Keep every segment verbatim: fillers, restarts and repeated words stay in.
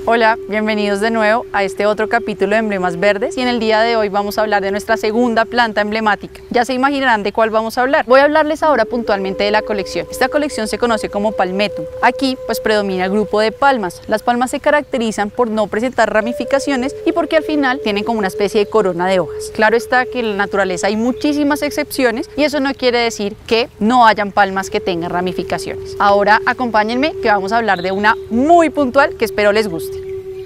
Hola, bienvenidos de nuevo a este otro capítulo de Emblemas Verdes y en el día de hoy vamos a hablar de nuestra segunda planta emblemática. Ya se imaginarán de cuál vamos a hablar. Voy a hablarles ahora puntualmente de la colección. Esta colección se conoce como Palmetum. Aquí pues predomina el grupo de palmas. Las palmas se caracterizan por no presentar ramificaciones y porque al final tienen como una especie de corona de hojas. Claro está que en la naturaleza hay muchísimas excepciones y eso no quiere decir que no hayan palmas que tengan ramificaciones. Ahora acompáñenme que vamos a hablar de una muy puntual que espero les guste.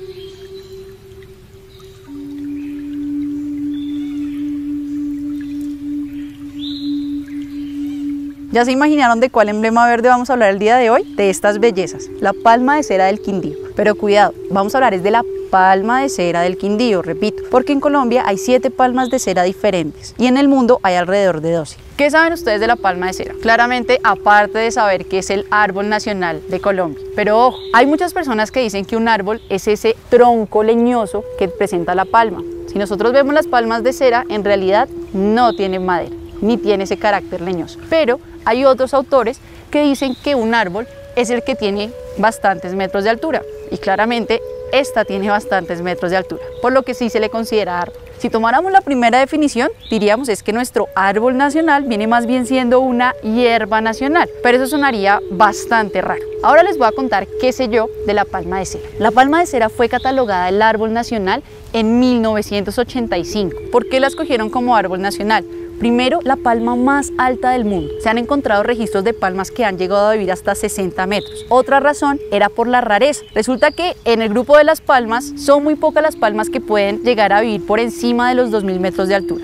¿Ya se imaginaron de cuál emblema verde vamos a hablar el día de hoy? De estas bellezas, la palma de cera del Quindío. Pero cuidado, vamos a hablar es de la palma de cera del Quindío, repito, porque en Colombia hay siete palmas de cera diferentes y en el mundo hay alrededor de doce. ¿Qué saben ustedes de la palma de cera? Claramente, aparte de saber que es el árbol nacional de Colombia. Pero ojo, hay muchas personas que dicen que un árbol es ese tronco leñoso que presenta la palma. Si nosotros vemos las palmas de cera, en realidad no tienen madera, ni tiene ese carácter leñoso. Pero hay otros autores que dicen que un árbol es el que tiene bastantes metros de altura y claramente esta tiene bastantes metros de altura, por lo que sí se le considera árbol. Si tomáramos la primera definición, diríamos es que nuestro árbol nacional viene más bien siendo una hierba nacional, pero eso sonaría bastante raro. Ahora les voy a contar qué sé yo de la palma de cera. La palma de cera fue catalogada el árbol nacional en mil novecientos ochenta y cinco. ¿Por qué la escogieron como árbol nacional? Primero, la palma más alta del mundo. Se han encontrado registros de palmas que han llegado a vivir hasta sesenta metros. Otra razón era por la rareza. Resulta que en el grupo de las palmas son muy pocas las palmas que pueden llegar a vivir por encima de los dos mil metros de altura.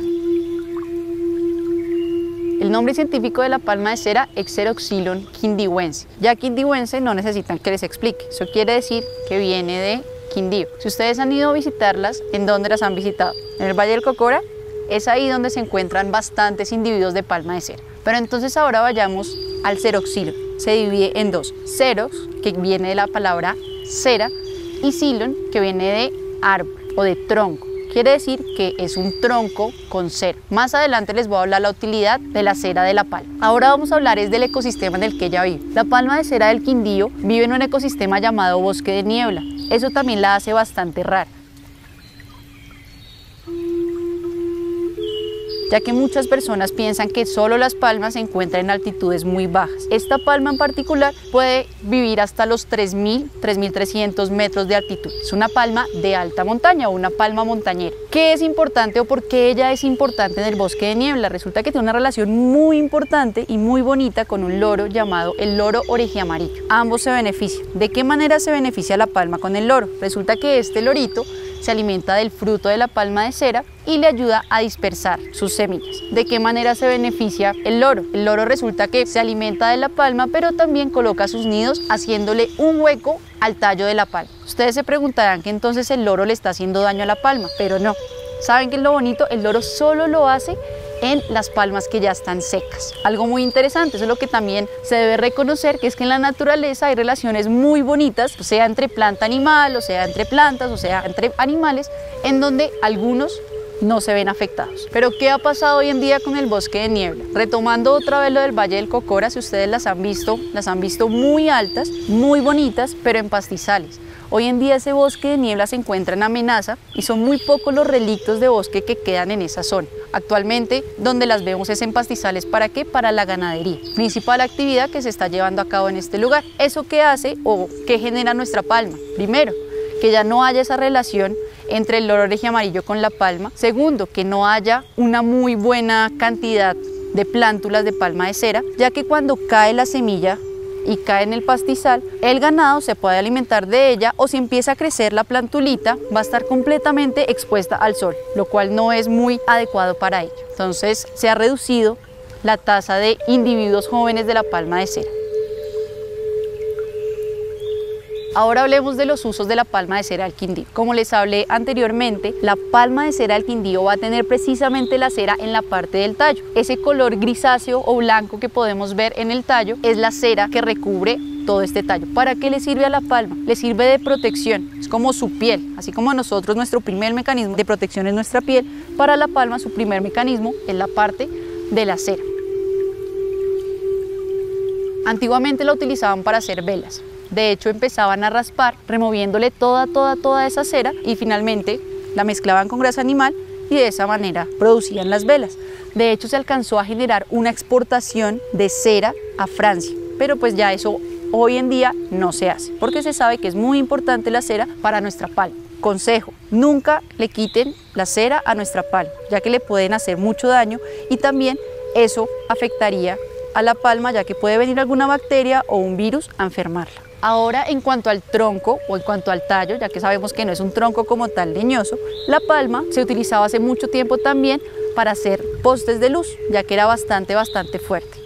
El nombre científico de la palma de cera es Xeroxylon quindiwense. Ya quindiwense no necesitan que les explique. Eso quiere decir que viene de Quindío. Si ustedes han ido a visitarlas, ¿en dónde las han visitado? ¿En el Valle del Cocora? Es ahí donde se encuentran bastantes individuos de palma de cera. Pero entonces ahora vayamos al xeroxilon. Se divide en dos: xerox, que viene de la palabra cera, y xilon, que viene de árbol o de tronco. Quiere decir que es un tronco con cera. Más adelante les voy a hablar la utilidad de la cera de la palma. Ahora vamos a hablar es del ecosistema en el que ella vive. La palma de cera del Quindío vive en un ecosistema llamado bosque de niebla. Eso también la hace bastante rara, ya que muchas personas piensan que solo las palmas se encuentran en altitudes muy bajas. Esta palma en particular puede vivir hasta los tres mil, tres mil trescientos metros de altitud. Es una palma de alta montaña o una palma montañera. ¿Qué es importante o por qué ella es importante en el bosque de niebla? Resulta que tiene una relación muy importante y muy bonita con un loro llamado el loro orejiamarillo. Ambos se benefician. ¿De qué manera se beneficia la palma con el loro? Resulta que este lorito se alimenta del fruto de la palma de cera y le ayuda a dispersar sus semillas. ¿De qué manera se beneficia el loro? El loro resulta que se alimenta de la palma, pero también coloca sus nidos haciéndole un hueco al tallo de la palma. Ustedes se preguntarán que entonces el loro le está haciendo daño a la palma, pero no. ¿Saben qué es lo bonito? El loro solo lo hace en las palmas que ya están secas. Algo muy interesante, eso es lo que también se debe reconocer, que es que en la naturaleza hay relaciones muy bonitas, sea entre planta animal, o sea entre plantas, o sea entre animales, en donde algunos no se ven afectados. Pero ¿qué ha pasado hoy en día con el bosque de niebla? Retomando otra vez lo del Valle del Cocora, si ustedes las han visto, las han visto muy altas, muy bonitas, pero en pastizales. Hoy en día ese bosque de niebla se encuentra en amenaza y son muy pocos los relictos de bosque que quedan en esa zona. Actualmente donde las vemos es en pastizales. ¿Para qué? Para la ganadería, principal actividad que se está llevando a cabo en este lugar. ¿Eso qué hace o qué genera nuestra palma? Primero, que ya no haya esa relación entre el loro orejiamarillo con la palma. Segundo, que no haya una muy buena cantidad de plántulas de palma de cera, ya que cuando cae la semilla y cae en el pastizal, el ganado se puede alimentar de ella, o si empieza a crecer la plantulita va a estar completamente expuesta al sol, lo cual no es muy adecuado para ella. Entonces se ha reducido la tasa de individuos jóvenes de la palma de cera. Ahora hablemos de los usos de la palma de cera del Quindío. Como les hablé anteriormente, la palma de cera del Quindío va a tener precisamente la cera en la parte del tallo. Ese color grisáceo o blanco que podemos ver en el tallo es la cera que recubre todo este tallo. ¿Para qué le sirve a la palma? Le sirve de protección, es como su piel. Así como a nosotros nuestro primer mecanismo de protección es nuestra piel, para la palma su primer mecanismo es la parte de la cera. Antiguamente la utilizaban para hacer velas. De hecho, empezaban a raspar, removiéndole toda, toda, toda esa cera y finalmente la mezclaban con grasa animal y de esa manera producían las velas. De hecho, se alcanzó a generar una exportación de cera a Francia, pero pues ya eso hoy en día no se hace, porque se sabe que es muy importante la cera para nuestra palma. Consejo, nunca le quiten la cera a nuestra palma, ya que le pueden hacer mucho daño y también eso afectaría a la palma, ya que puede venir alguna bacteria o un virus a enfermarla. Ahora, en cuanto al tronco o en cuanto al tallo, ya que sabemos que no es un tronco como tal leñoso, la palma se utilizaba hace mucho tiempo también para hacer postes de luz, ya que era bastante, bastante fuerte.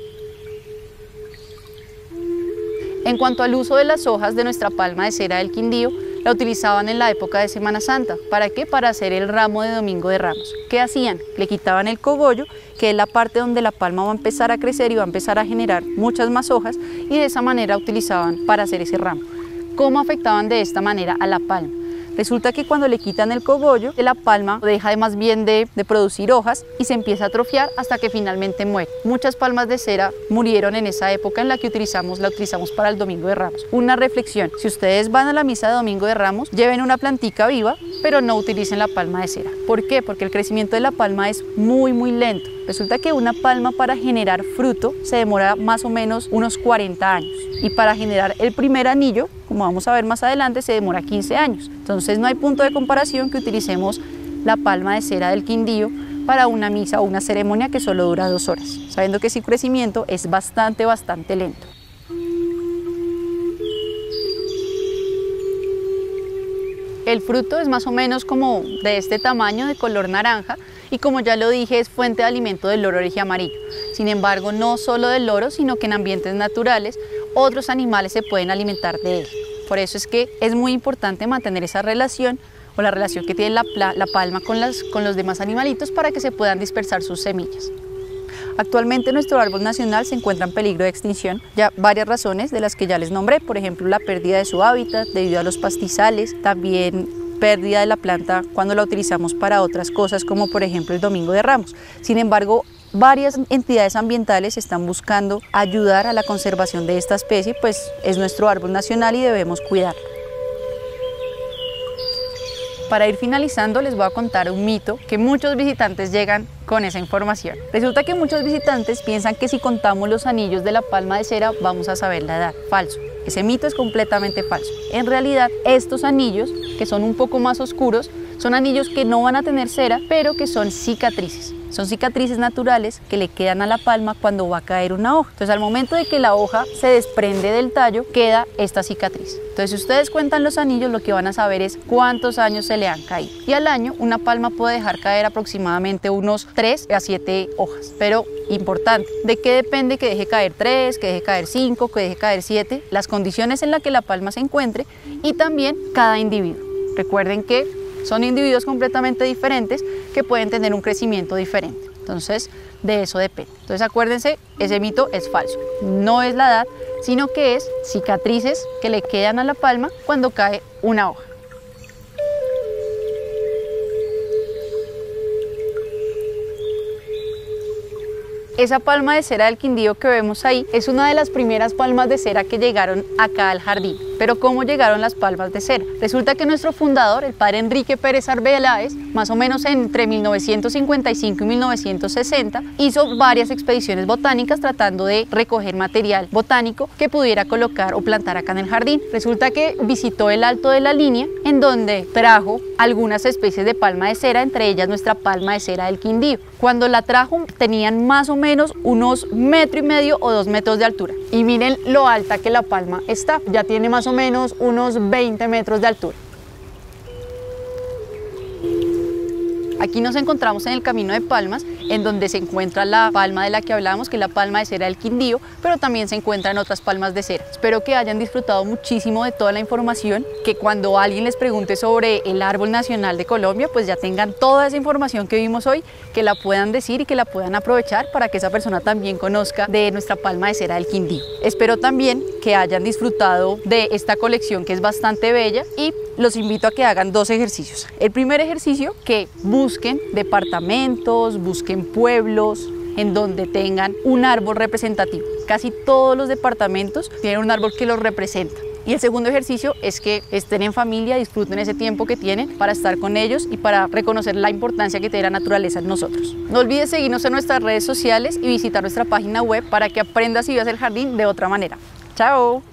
En cuanto al uso de las hojas de nuestra palma de cera del Quindío, la utilizaban en la época de Semana Santa. ¿Para qué? Para hacer el ramo de Domingo de Ramos. ¿Qué hacían? Le quitaban el cogollo, que es la parte donde la palma va a empezar a crecer y va a empezar a generar muchas más hojas, y de esa manera utilizaban para hacer ese ramo. ¿Cómo afectaban de esta manera a la palma? Resulta que cuando le quitan el cogollo, la palma deja de más bien de, de producir hojas y se empieza a atrofiar hasta que finalmente muere. Muchas palmas de cera murieron en esa época en la que utilizamos, la utilizamos para el Domingo de Ramos. Una reflexión: si ustedes van a la misa de Domingo de Ramos, lleven una plantica viva, pero no utilicen la palma de cera. ¿Por qué? Porque el crecimiento de la palma es muy muy lento. Resulta que una palma, para generar fruto, se demora más o menos unos cuarenta años, y para generar el primer anillo, como vamos a ver más adelante, se demora quince años. Entonces no hay punto de comparación que utilicemos la palma de cera del Quindío para una misa o una ceremonia que solo dura dos horas, sabiendo que su crecimiento es bastante, bastante lento. El fruto es más o menos como de este tamaño, de color naranja, y como ya lo dije, es fuente de alimento del loro amarillo. Sin embargo, no solo del loro, sino que en ambientes naturales otros animales se pueden alimentar de él. Por eso es que es muy importante mantener esa relación o la relación que tiene la, la palma con, las, con los demás animalitos para que se puedan dispersar sus semillas. Actualmente nuestro árbol nacional se encuentra en peligro de extinción, ya varias razones de las que ya les nombré, por ejemplo la pérdida de su hábitat debido a los pastizales, también pérdida de la planta cuando la utilizamos para otras cosas como por ejemplo el Domingo de Ramos. Sin embargo, varias entidades ambientales están buscando ayudar a la conservación de esta especie, pues es nuestro árbol nacional y debemos cuidarlo. Para ir finalizando, les voy a contar un mito que muchos visitantes llegan con esa información. Resulta que muchos visitantes piensan que si contamos los anillos de la palma de cera vamos a saber la edad. Falso. Ese mito es completamente falso. En realidad, estos anillos, que son un poco más oscuros, son anillos que no van a tener cera, pero que son cicatrices. Son cicatrices naturales que le quedan a la palma cuando va a caer una hoja. Entonces, al momento de que la hoja se desprende del tallo, queda esta cicatriz. Entonces, si ustedes cuentan los anillos, lo que van a saber es cuántos años se le han caído. Y al año, una palma puede dejar caer aproximadamente unos tres a siete hojas. Pero, importante, ¿de qué depende que deje caer tres, que deje caer cinco, que deje caer siete? Las condiciones en las que la palma se encuentre y también cada individuo. Recuerden que son individuos completamente diferentes que pueden tener un crecimiento diferente. Entonces, de eso depende. Entonces, acuérdense, ese mito es falso. No es la edad, sino que es cicatrices que le quedan a la palma cuando cae una hoja. Esa palma de cera del Quindío que vemos ahí es una de las primeras palmas de cera que llegaron acá al jardín. Pero ¿cómo llegaron las palmas de cera? Resulta que nuestro fundador, el padre Enrique Pérez Arbeláez, más o menos entre mil novecientos cincuenta y cinco y mil novecientos sesenta, hizo varias expediciones botánicas tratando de recoger material botánico que pudiera colocar o plantar acá en el jardín. Resulta que visitó el Alto de la Línea, en donde trajo algunas especies de palma de cera, entre ellas nuestra palma de cera del Quindío. Cuando la trajo tenían más o menos unos metro y medio o dos metros de altura. Y miren lo alta que la palma está, ya tiene más o menos unos veinte metros de altura. Aquí nos encontramos en el Camino de Palmas, en donde se encuentra la palma de la que hablábamos, que es la palma de cera del Quindío, pero también se encuentran otras palmas de cera. Espero que hayan disfrutado muchísimo de toda la información, que cuando alguien les pregunte sobre el árbol nacional de Colombia, pues ya tengan toda esa información que vimos hoy, que la puedan decir y que la puedan aprovechar para que esa persona también conozca de nuestra palma de cera del Quindío. Espero también que hayan disfrutado de esta colección, que es bastante bella, y los invito a que hagan dos ejercicios. El primer ejercicio, que busquen departamentos, busquen pueblos en donde tengan un árbol representativo. Casi todos los departamentos tienen un árbol que los representa. Y el segundo ejercicio es que estén en familia, disfruten ese tiempo que tienen para estar con ellos y para reconocer la importancia que tiene la naturaleza en nosotros. No olvides seguirnos en nuestras redes sociales y visitar nuestra página web para que aprendas y veas el jardín de otra manera. ¡Chao!